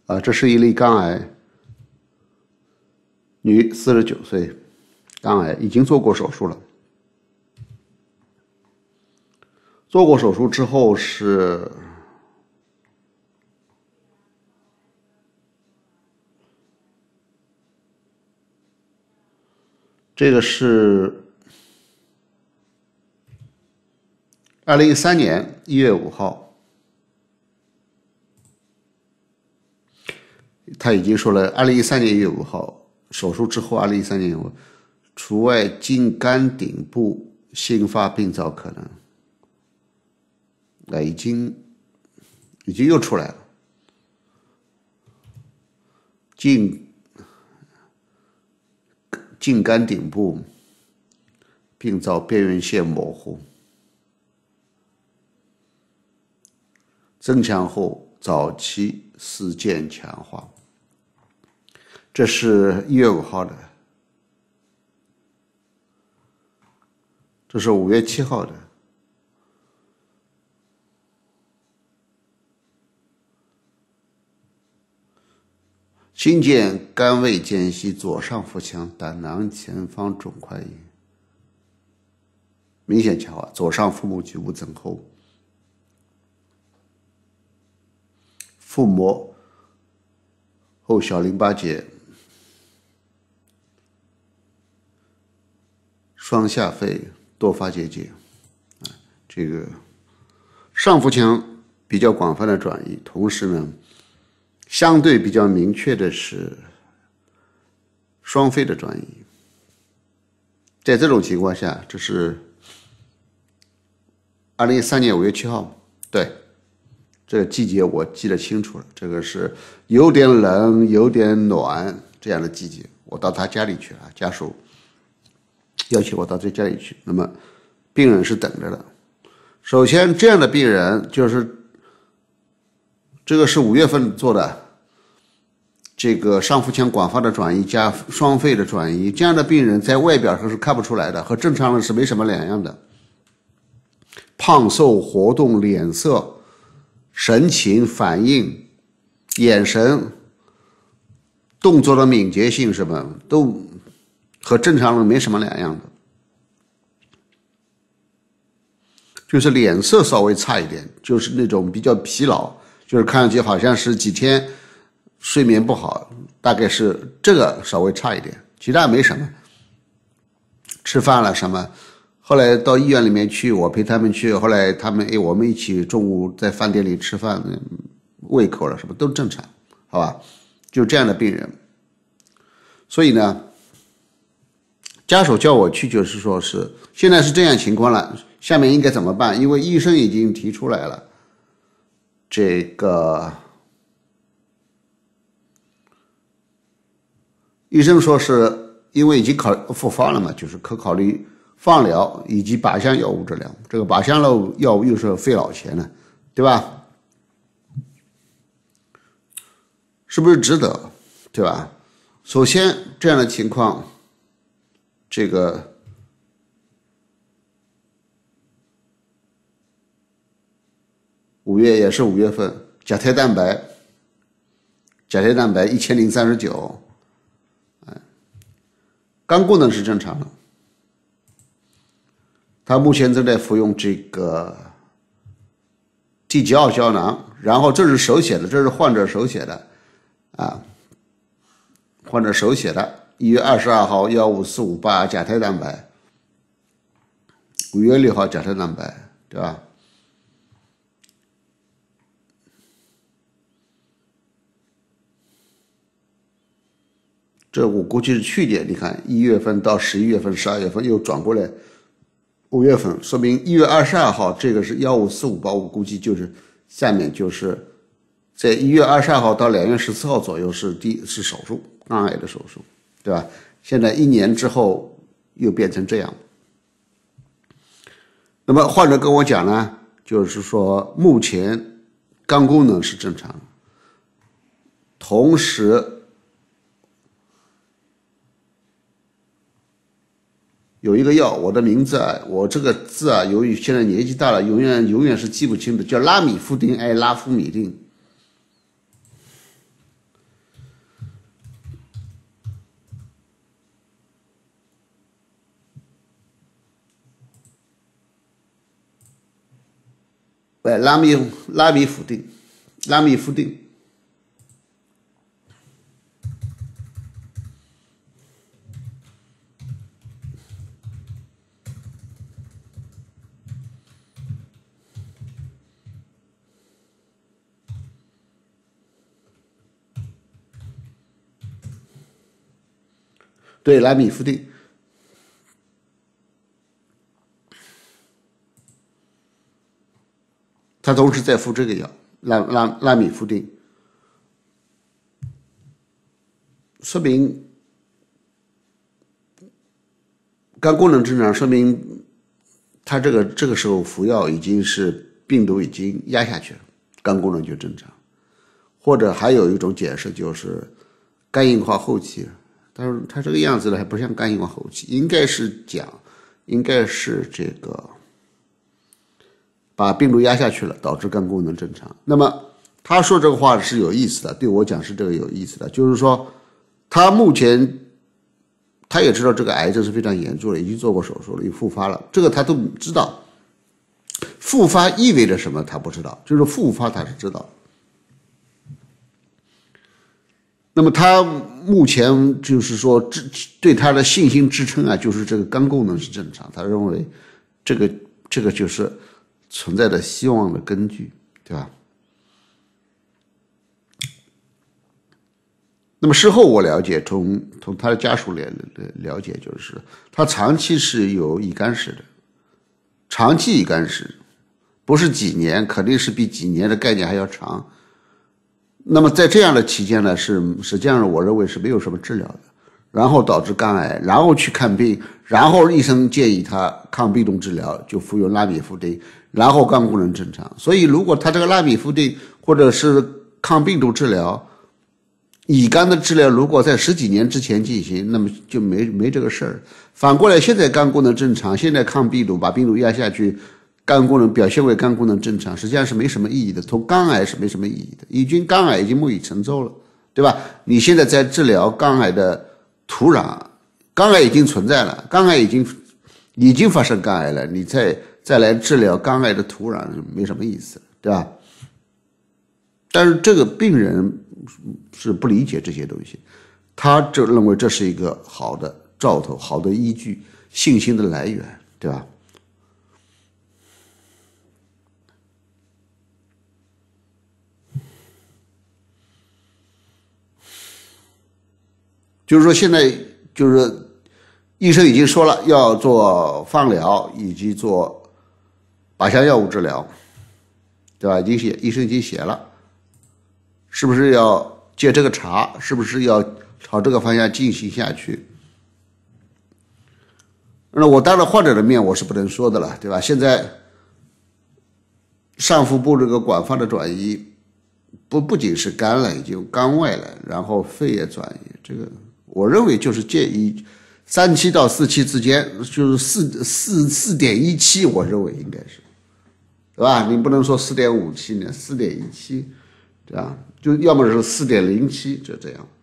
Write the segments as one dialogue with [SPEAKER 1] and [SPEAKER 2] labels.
[SPEAKER 1] 这是一例肝癌，女，49岁，肝癌已经做过手术了。做过手术之后是这个是2013年1月5号，他已经说了，2013年1月5号手术之后，2013年除外近肝顶部新发病灶可能。已经又出来了，近肝顶部病灶边缘线模糊，增强后早期丝腱强化。这是1月5号的，这是5月7号的。新建肝胃间隙左上腹腔胆囊前方肿块炎，明显强化，左上腹部局部增厚，腹膜后小淋巴结，双下肺多发结节。这个上腹腔比较广泛的转移，同时呢，相对比较明确的是双肺的转移。在这种情况下，这是2013年5月7号，对，这个季节我记得清楚了，这个是有点冷有点暖这样的季节，我到他家里去了，家属要求我到这家里去，那么病人是等着的。首先这样的病人就是这个是5月份做的，这个上腹腔广泛的转移加双肺的转移，这样的病人在外表上是看不出来的，和正常人是没什么两样的。胖瘦、活动、脸色、神情、反应、眼神、动作的敏捷性什么都和正常人没什么两样的，就是脸色稍微差一点，就是那种比较疲劳，就是看上去好像是几天睡眠不好，大概是这个稍微差一点，其他没什么。吃饭了什么，后来到医院里面去，我陪他们去，后来他们我们一起中午在饭店里吃饭，胃口了什么都正常，好吧？就这样的病人。所以呢，家属叫我去，就是说是现在是这样情况了，下面应该怎么办？因为医生已经提出来了，这个医生说是因为已经复发了嘛，就是可考虑放疗以及靶向药物治疗。这个靶向药物又是费老钱的，对吧？是不是值得？对吧？首先这样的情况，这个5月也是5月份，甲胎蛋白1039，肝功能是正常的。他目前正在服用这个 T9 胶囊，然后这是手写的，这是患者手写的啊，患者手写的1月22号15458甲胎蛋白，5月6号甲胎蛋白，对吧？这我估计是去年，你看1月份到11月份、12月份又转过来，5月份，说明1月22号这个是15458，我估计就是下面就是在1月22号到2月14号左右是手术，肝癌的手术，对吧？现在1年之后又变成这样。那么患者跟我讲呢，就是说目前肝功能是正常的，同时有一个药，我的名字啊，我这个字啊，由于现在年纪大了，永远是记不清的，叫拉米夫丁，拉夫米定。 拉米夫定。对，拉米夫定。他同时在服这个药，拉米夫定，说明肝功能正常，说明他这个时候服药已经是病毒已经压下去了，肝功能就正常。或者还有一种解释就是肝硬化后期，但是他这个样子呢还不像肝硬化后期，应该是这个把病毒压下去了，导致肝功能正常。那么他说这个话是有意思的，对我讲是这个有意思的，就是说他目前他也知道这个癌症是非常严重的，已经做过手术了，又复发了，这个他都知道。复发意味着什么他不知道，就是复发他是知道。那么他目前就是说对他的信心支撑啊，就是这个肝功能是正常，他认为这个就是存在的希望的根据，对吧？那么事后我了解，从他的家属了解，就是他长期是有乙肝史的，长期乙肝史，不是几年，肯定是比几年的概念还要长。那么在这样的期间呢，实际上我认为是没有什么治疗的，然后导致肝癌，然后去看病，然后医生建议他抗病毒治疗，就服用拉米夫定，然后肝功能正常。所以如果他这个拉米夫定或者是抗病毒治疗，乙肝的治疗如果在10几年之前进行，那么就没这个事儿。反过来，现在肝功能正常，现在抗病毒把病毒压下去，肝功能表现为肝功能正常，实际上是没什么意义的。从肝癌是没什么意义的，肝癌已经木已成舟了，对吧？你现在在治疗肝癌的土壤，肝癌已经存在了，肝癌已经发生肝癌了，你再来治疗肝癌的土壤没什么意思，对吧？但是这个病人是不理解这些东西，他就认为这是一个好的兆头，好的依据，信心的来源，对吧？就是说现在就是医生已经说了要做放疗以及做靶向药物治疗，对吧？医生已经写了，是不是要接这个茬？是不是要朝这个方向进行下去？那我当然患者的面我是不能说的了，对吧？现在上腹部这个广泛的转移，不仅是肝了，已经肝外了，然后肺也转移，这个我认为就是介于3期到4期之间，就是4.17，我认为应该是，对吧？你不能说4.5期呢，4.17，对吧？就要么是4.07，就这样。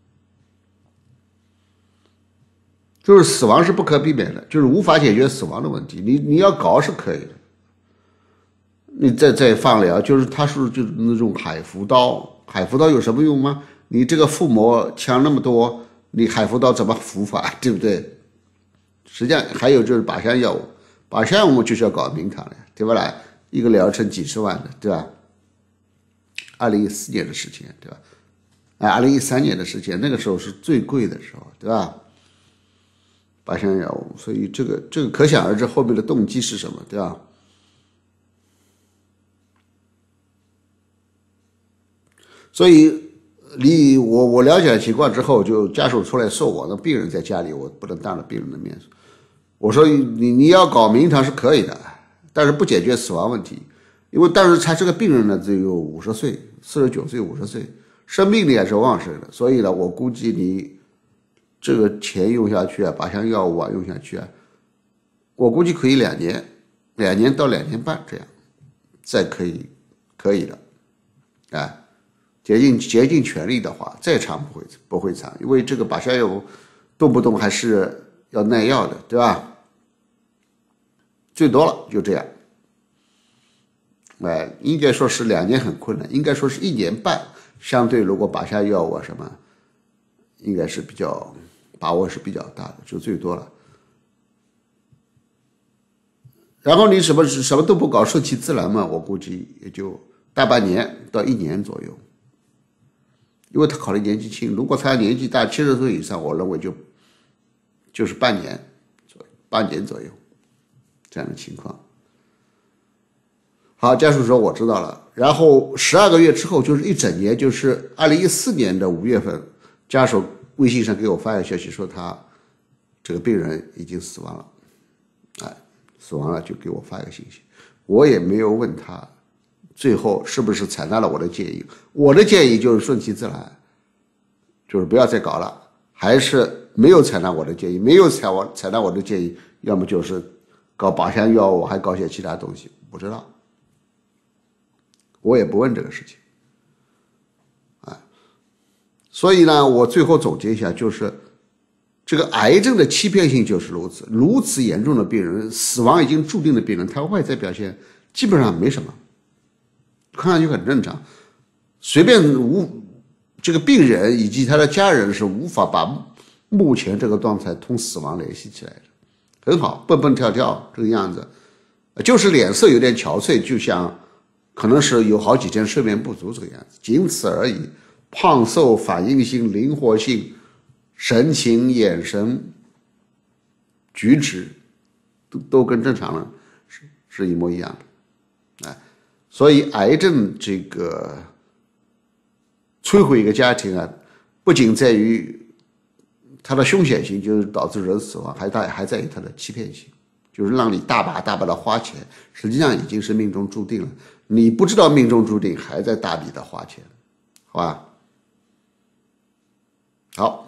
[SPEAKER 1] 就是死亡是不可避免的，就是无法解决死亡的问题。你要搞是可以的，你再放疗，就是他说就是那种海扶刀有什么用吗？你这个腹膜腔那么多，你海扶刀怎么扶法，对不对？实际上还有就是靶向药物，靶向药物就是要搞名堂的，对吧？一个疗程几十万的，对吧？2014年的事情，对吧？2013年的事情，那个时候是最贵的时候，对吧？靶向药物，所以这个可想而知后面的动机是什么，对吧？所以我了解了情况之后，就家属出来说我的病人在家里，我不能当着病人的面说，我说你要搞名堂是可以的，但是不解决死亡问题，因为当时他这个病人呢只有50岁，49岁50岁，生命力也是旺盛的，所以呢，我估计你这个钱用下去啊，靶向药物啊用下去啊，我估计可以2年到2年半这样，再可以的，啊，竭尽全力的话，再长不会长，因为这个靶向药物动不动还是要耐药的，对吧？最多了就这样。 应该说是2年很困难，应该说是1年半，相对如果靶向药物啊什么，应该是把握是比较大的，就最多了。然后你什么都不搞，顺其自然嘛，我估计也就大半年到1年左右。因为他考虑年纪轻，如果他年纪大，70岁以上，我认为就是半年左右这样的情况。好，家属说我知道了。然后12个月之后，就是1整年，就是2014年的5月份，家属微信上给我发个消息说他这个病人已经死亡了，死亡了就给我发一个信息，我也没有问他最后是不是采纳了我的建议。我的建议就是顺其自然，就是不要再搞了，还是没有采纳我的建议，没有采纳我的建议，要么就是搞靶向药物，还搞些其他东西，不知道，我也不问这个事情。所以呢，我最后总结一下，就是这个癌症的欺骗性就是如此严重的病人，死亡已经注定的病人，他外在表现基本上没什么，看上去很正常，随便这个病人以及他的家人是无法把目前这个状态同死亡联系起来的，很好，蹦蹦跳跳这个样子，就是脸色有点憔悴，就像可能是有好几天睡眠不足这个样子，仅此而已。胖瘦、反应性、灵活性、神情、眼神、举止都跟正常人是一模一样的。所以癌症这个摧毁一个家庭啊，不仅在于它的凶险性，就是导致人死亡，还在于它的欺骗性，就是让你大把的花钱，实际上已经是命中注定了，你不知道命中注定，还在大笔的花钱，好吧？好。